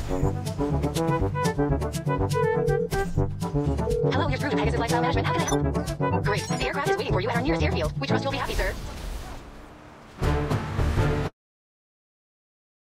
Hello, you're through to Pegasus Lifestyle Management. How can I help? Great. The aircraft is waiting for you at our nearest airfield. We trust you'll be happy, sir.